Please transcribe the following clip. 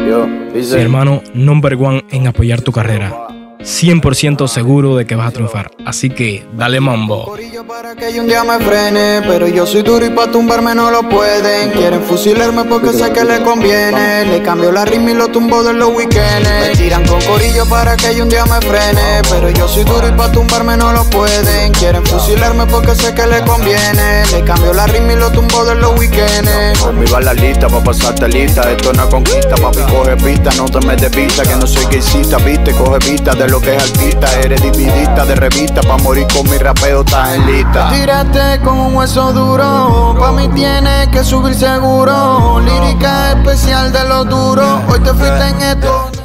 Yo, Mi hermano, number one en apoyar tu carrera. 100% seguro de que vas a triunfar. Así que, dale mambo. Corillo para que yo un día me frene, pero yo soy duro y pa' tumbarme no lo pueden. Quieren fusilarme porque sé que le conviene. Le cambio la rima y lo tumbo de los weekends. Me tiran con corillo para que yo un día me frene, pero yo soy duro y pa' tumbarme no lo pueden. Quieren fusilarme porque sé que le conviene. Le cambio la rima y lo tumbo de los weekends. conmigo a la lista pa' pasarte lista. Esto es una conquista, papi, coge pista. No te metes vista, que no soy gaysista, viste. Coge vista de lo que es artista. Eres dividista de revista, pa' morir con mi rapeo estás en lista. Tírate con un hueso duro, pa' mí tienes que subir seguro. Lírica especial de lo duro, hoy te fuiste en esto.